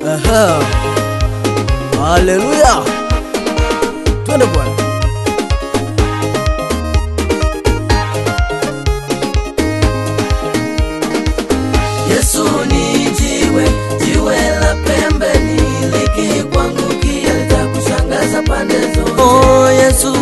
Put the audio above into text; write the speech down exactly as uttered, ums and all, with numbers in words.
Aha. Haleluya. Twende Bwana. Yesu ni jiwe, jiwe la pembeni, likikuangukia litakushangaza pande zote. Oh, Yesu